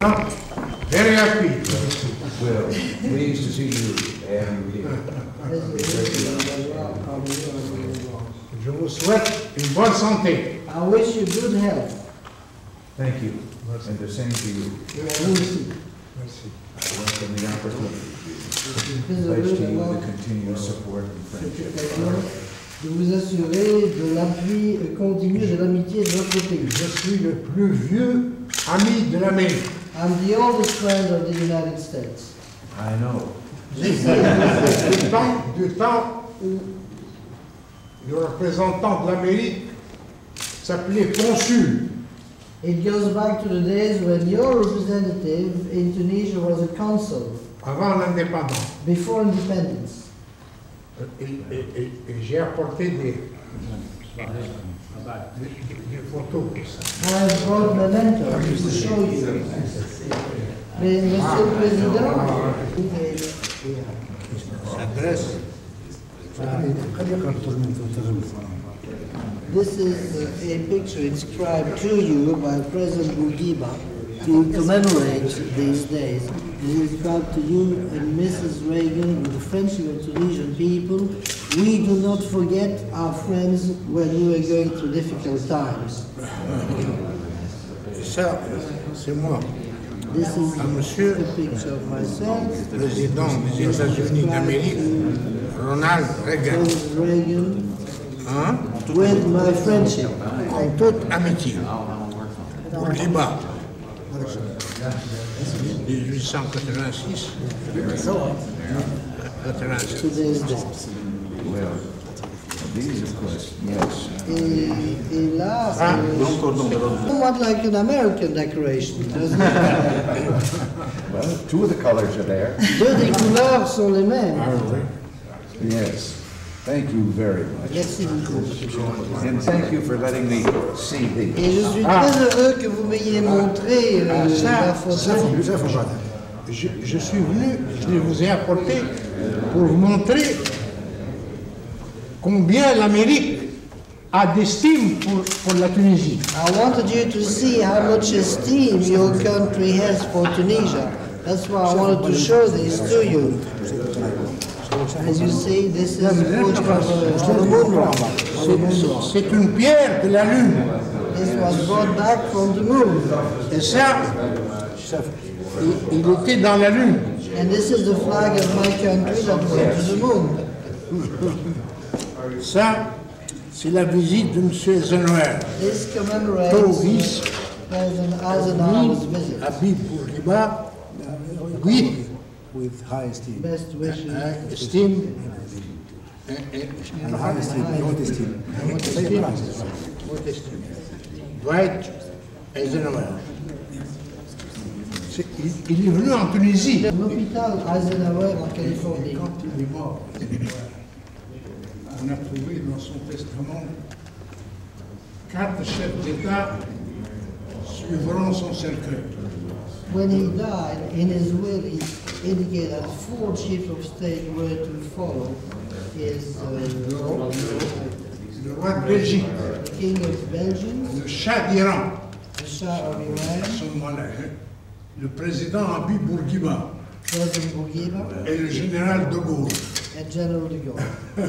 Very happy. Well, pleased to see you and here. Je vous souhaite une bonne santé. I wish you good health. Thank you, and the same to you. Vous aussi. Merci. I welcome the opportunity. Très Pledge heureux to you d'avoir the continuous support and cette friendship. occasion de vous assurer de l'appui continu de l'amitié de votre pays. Je suis le plus vieux ami de l'Amérique. I'm the oldest friend of the United States. I know. Du temps où le représentant de l'Amérique s'appelait consul. It goes back to the days when your representative in Tunisia was a consul, Avant l'indépendance. before independence. Et j'ai apporté des photos pour ça. I brought memento to show you. Mais Monsieur le Président, L'adresse. this is a picture inscribed to you by President Bourguiba to commemorate these days. It is inscribed to you and Mrs. Reagan with the friendship of Tunisian people. We do not forget our friends when you are going through difficult times. Ça, c'est moi. This is Monsieur a picture of myself, président des États-Unis d'Amérique, Ronald Reagan. President Reagan, Hein? with my friendship. En toute amitié. Bourguiba. 1886. 86. Today's date. Well, these, of course, yes. Et là, c'est somewhat like an American decoration, doesn't it? Well, two of the colors are there. Deux des couleurs sont les mêmes. Ah oui. Yes. Thank you very much. Merci beaucoup. And thank you for letting me see Et these. je suis très heureux que vous m'ayez montré la photo. Je suis venu, je vous ai apporté pour vous montrer combien l'Amérique a d'estime pour la Tunisie. I wanted you to see how much esteem your country has for Tunisia. That's why I wanted to show this to you. As you see, this is a photograph of the moon rock. C'est une pierre de la Lune. This was brought back from the moon. Et ça, il était dans la Lune. And this is the flag of my country that went to the moon. Ça, c'est la visite de M. Eisenhower. This commemorates Tovis, President Eisenhower's visit. Habib Bourguiba, oui, with high esteem. Best wishes. estime. And high esteem, haute esteem. Haute estime. Dwight Eisenhower. Il est venu en Tunisie. L'hôpital Eisenhower en Californie. Quand il est mort, on a trouvé dans son testament 4 chefs d'État suivront son cercueil. When he died, in his will, he indicated that 4 chiefs of state were to follow his Le roi de Belgique, the King of Belgium, le Shah d'Iran, the Shah of à Iran, ce moment-là, le président Habib Bourguiba President Bourguiba, et le général de Gaulle. and General de Gaulle.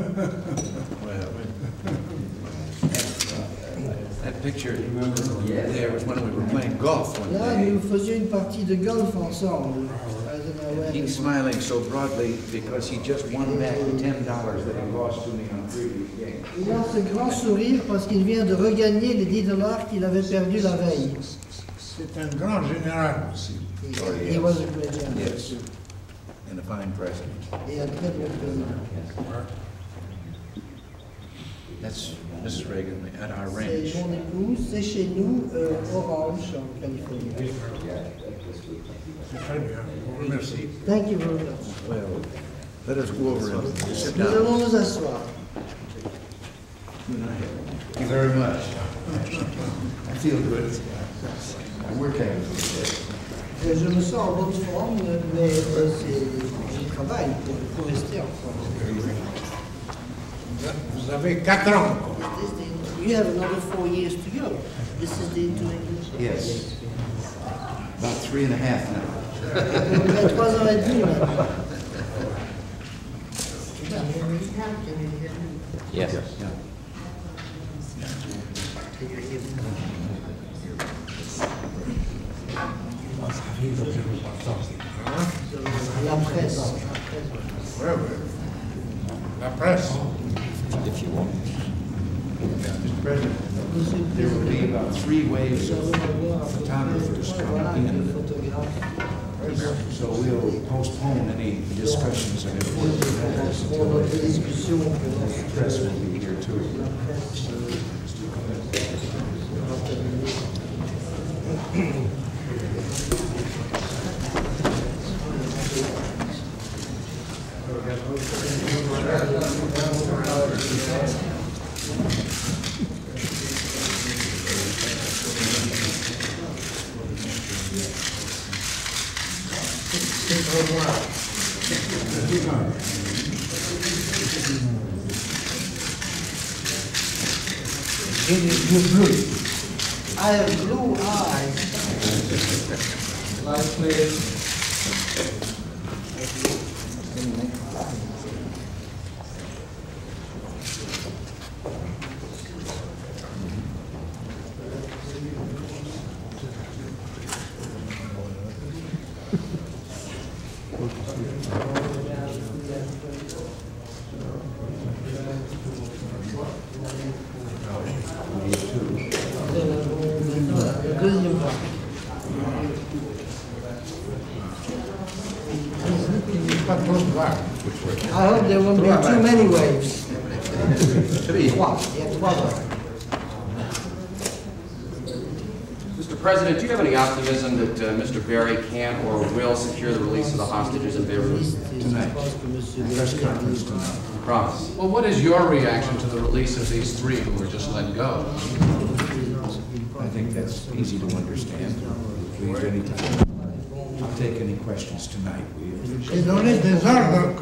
That picture, there was when we were playing golf one Là, day. nous faisions une partie de golf ensemble. Eisenhower. He's smiling so broadly because he just won back the $10 that he lost to me on a previous game. Il a ce grand sourire parce qu'il vient de regagner les $10 qu'il avait perdus la veille. C'est un grand général aussi. He was a great general. Yes, and a fine president. Et un très bon président. That's Mrs. Reagan at our C'est ranch. mon épouse, c'est chez nous, Orange, en Californie. C'est très bien. Je vous remercie. Thank you very much. Well, let us go over and sit Nous down. allons nous asseoir. Thank you very much. I feel good. I'm working. Je me sens en bonne forme, mais je travaille pour rester en forme. Vous avez 4 ans. You have another 4 years to go. This is the into English. Yes. About 3.5 now. On est à 3 ans et demi maintenant. Yes. Yeah. La presse. Ouais, ouais. La presse. If you want. Mr. President, there will be about 3 waves of photographers coming in. So we'll postpone any discussions of important matters until Notre discussion the press will be here too. I have blue eyes. Light, please. Deuxième fois. Pas trop de vagues. I hope there won't be too many waves. 3. Il y a 3 vagues. Mr. President, do you have any optimism that Mr. Berry can or will secure the release of the hostages in Beirut? Tonight. Press conference tonight. Promise. Well, what is your reaction to the release of these 3 who were just let go? I think that's easy to understand. Please, anytime. I'll take any questions tonight. J'ai donné des ordres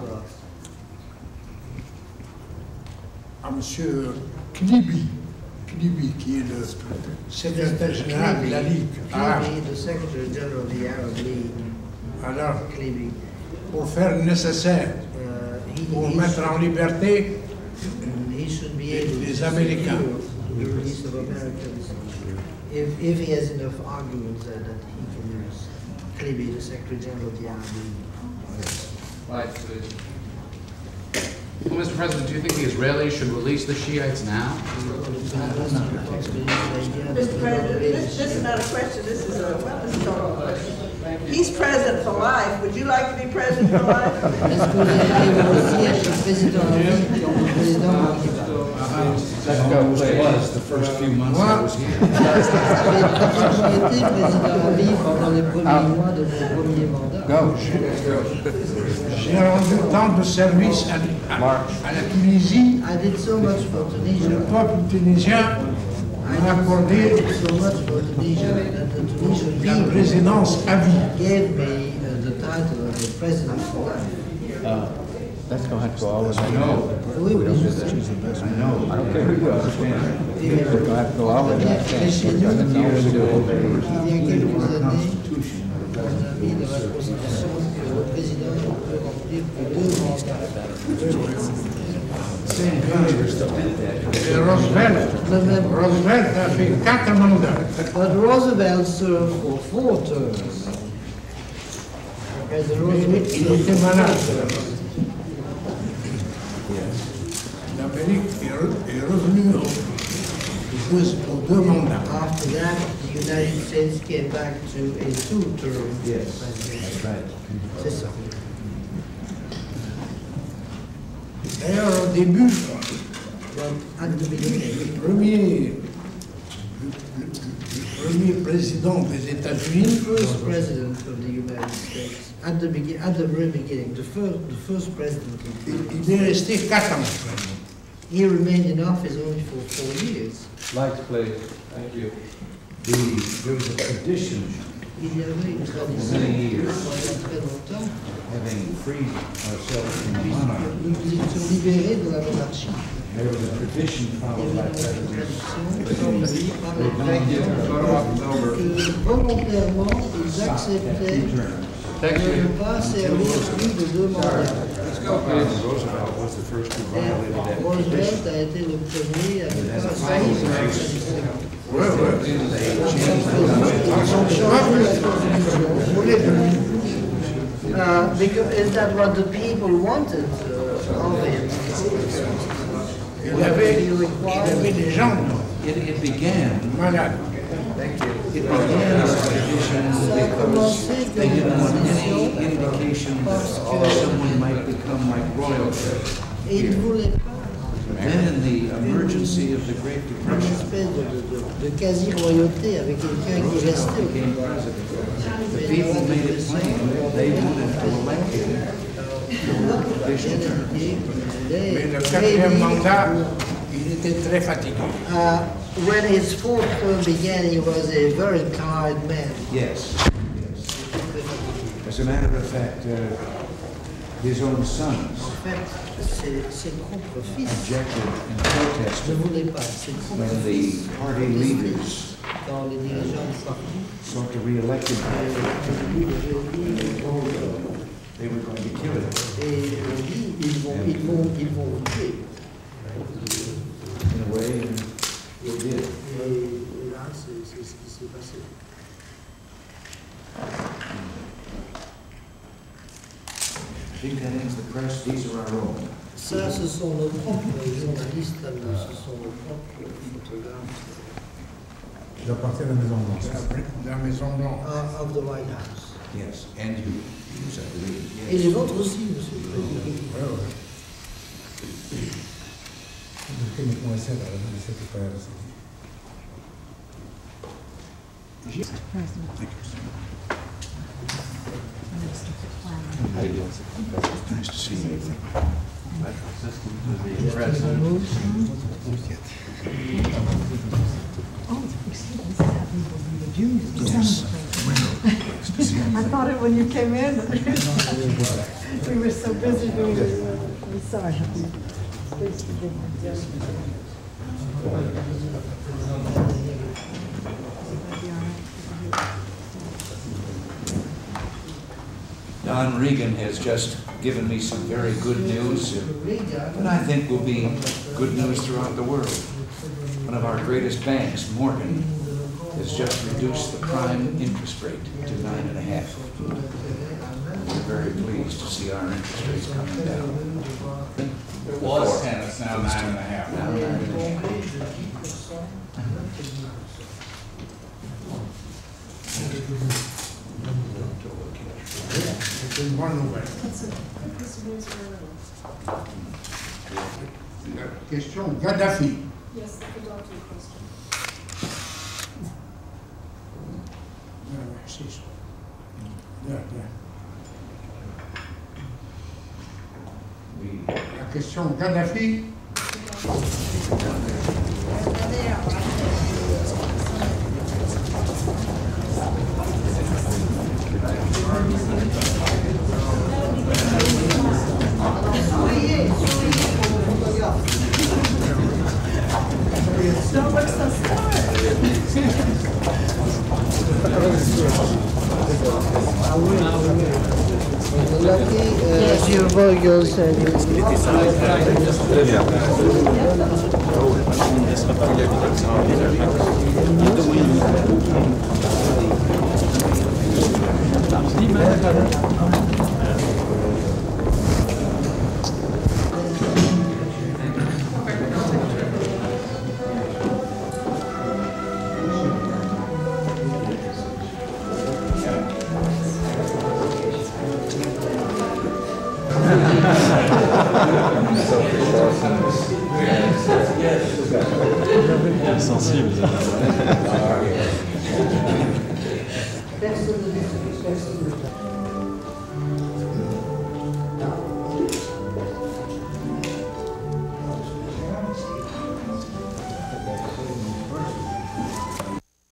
à M. Knibi, qui est le secrétaire général de la Ligue arabe. The Secretary General of the Arab League, Alors, Klibi, pour faire le nécessaire pour mettre en liberté he should be able les to Américains. secure the release of Americans if he has enough arguments that he can use. Klibi, the Secretary General of the Arab League. Right, please. Well, Mr. President, do you think the Israelis should release the Shiites now? Mr. President, this is not a question, this is a, well, this is a question. He's president for life. Would you like to be president for life? Est-ce que vous allez aussi être président en vie comme le président Bourguiba? Was the first few months I was here. J'ai pratiquement été président en vie pendant les premiers mois de mon premier mandat. J'ai rendu tant de services à la Tunisie, I did so much for Tunisia. le peuple tunisien m'a accordé So much for Tunisia that the Tunisian la people présidence à vie. gave me the title of the president for life. That's going to have to go all the way. Oui, oui, je sais. I know. I don't care who you understand. We're going to have to go all the way back. Chez nous, il y a quelques années, Constitution. on a mis dans la Constitution que le président ne peut remplir que 2 mandats. Same Congress that meant that. Et Roosevelt a fait 4 mandats. But Roosevelt served for 4 terms. President Roosevelt Il était malade. L'Amérique est revenue aux 2 mandats. After that, the United States came back to a 2-term Yes, presidency. that's right. C'est ça. D'ailleurs, au début, But at the beginning, le premier président des the États-Unis, first president of the United States, at the very beginning, the first president, il est resté 4 ans. he remained in office only for 4 years. Lights, please. Thank you. There was a tradition Il y avait une tradition Many years. pendant très longtemps. having freed ourselves from the monarchy. Nous nous étions libérés de la monarchie. There was a tradition followed by presidents. Que volontairement, ils acceptaient de ne pas servir plus de 2 mandats. Roosevelt was the first who violated that Roosevelt tradition. a été le premier à ne And as a pas final servir. measure, Ouais, ouais. they changed the Ils ont changé la constitution. Because is that what the people wanted of him? Il avait des gens It began malades. It began as a tradition because they didn't want any indication that someone might become like royalty. Et ils ne voulaient pas Then in the emergency of the Great une Depression, espèce de quasi-royauté avec quelqu'un qui restait au became president. The people made it plain they wanted to elect him for additional terms. Mais le 4e mandat, il était très fatigué. When his fourth term began, he was a very tired man. Yes. As a matter of fact, his own sons En fait, ses propres fils objected and ne protested voulaient pas. Ses propres when the fils party leaders quand les dirigeants du parti sought to re-elect him. lui de They were going to kill him. et on dit ils vont vous tuer. In a way, it did. Et là, c'est ce qui s'est passé. I think that ends the press. These are our own. Ça, ce sont nos propres journalistes à nous, ce sont nos propres photographes J'appartiens à la Maison Blanche. La Maison Blanche. of the White House. Yes, and you, I believe. Et les vôtres aussi, monsieur le Président. Ouais, ouais. Perché mi come sempre la siete persi. Nice to see you. I thought it when you came in. We were so busy doing it. I'm sorry. Please forgive me. Don Regan has just given me some very good news, and I think will be good news throughout the world. One of our greatest banks, Morgan, has just reduced the prime interest rate to 9.5%. We're very pleased to see our interest rates coming down. It was 10, it's now 9.5. Now 9.5. C'est une bonne nouvelle. La question Gaddafi. Yes, the doctor question. C'est ça. Là. La question Gaddafi. Don't look so Lucky, Gilles Boyos said Très bien. Sensible.